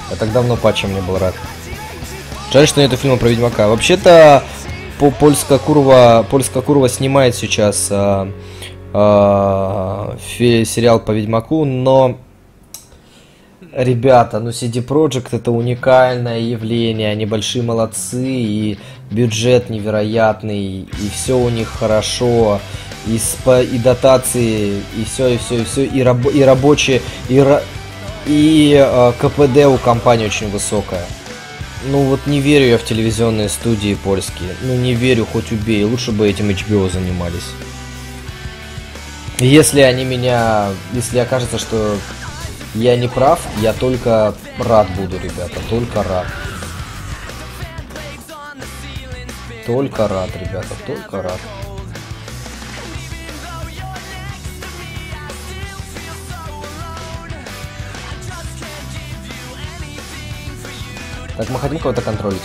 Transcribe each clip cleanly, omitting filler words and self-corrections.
Я так давно патчем не был рад. Жаль, что нету фильма про Ведьмака. Вообще-то польская курва снимает сейчас сериал по Ведьмаку, но... Ребята, ну CD Projekt это уникальное явление, они большие молодцы, и бюджет невероятный, и все у них хорошо, и дотации, и все, и рабочие, и КПД у компании очень высокое. Ну вот не верю я в телевизионные студии польские, ну не верю, хоть убей, лучше бы этим HBO занимались. Если окажется, что я не прав, я только рад буду, ребята, только рад. Только рад, ребята, только рад. Так, мы хотим кого-то контролить.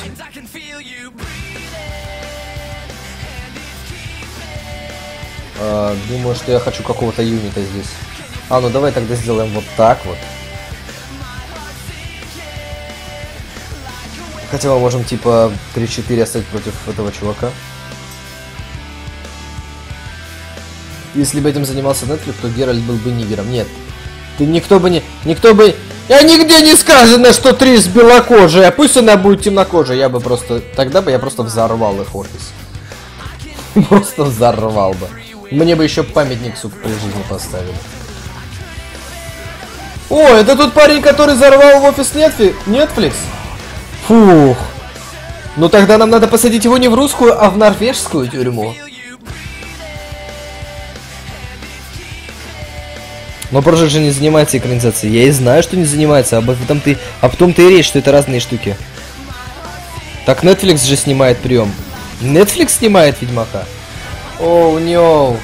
Думаю, что я хочу какого-то юнита здесь. Ну давай тогда сделаем вот так вот. Хотя мы можем типа 3-4 оставить против этого чувака. Если бы этим занимался Netflix, то Геральт был бы нигером. Нет. Никто бы... Я нигде не сказано, что Трис белокожая. Пусть она будет темнокожая. Тогда бы я просто взорвал их офис. Просто взорвал бы. Мне бы еще памятник, сука, при жизни поставили. О, это тот парень, который взорвал в офис Netflix? Фух. Ну тогда нам надо посадить его не в русскую, а в норвежскую тюрьму. Но Project же не занимается экранизацией. Я и знаю, что не занимается, об том-то и речь, что это разные штуки. Так Netflix же снимает прием. Netflix снимает Ведьмака? Оу, no.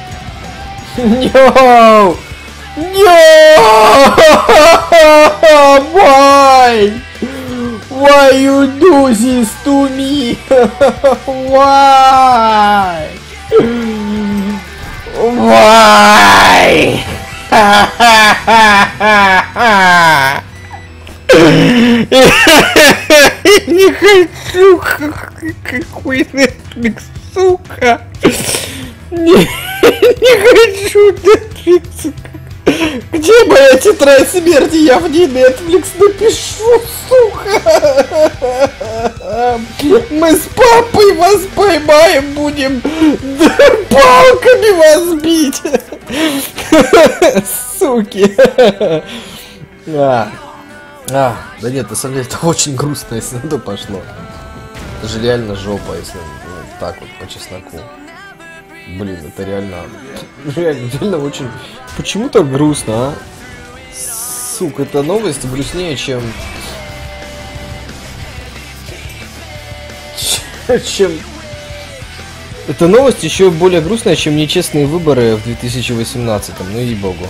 No! No! Why? Why you do this to me? Why? Why? Не хочу, какой Netflix, сука. Не хочу Netflix. Где моя тетрадь смерти? Я в ней Netflix напишу, сука. Мы с папой вас поймаем, будем палками вас бить. Суки. Да нет, на самом деле это очень грустно, если на то пошло. Это же реально жопа, если так вот по чесноку. Блин, это реально очень... Почему так грустно, а? Сука, эта новость грустнее, чем... Эта новость еще более грустная, чем нечестные выборы в 2018-м, ну ей-богу.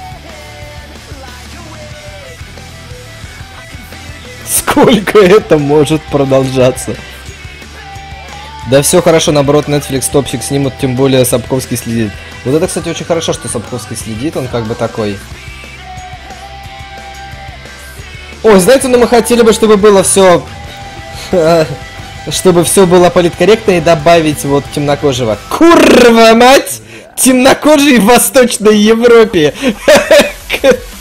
Сколько это может продолжаться? Да все хорошо, наоборот, Netflix топчик снимут, тем более Сапковский следит. Вот это, кстати, очень хорошо, что Сапковский следит, он как бы такой... Ой, знаете, ну мы хотели бы, чтобы было все... Чтобы все было политкорректно и добавить вот темнокожего. Курва мать! Темнокожий в Восточной Европе!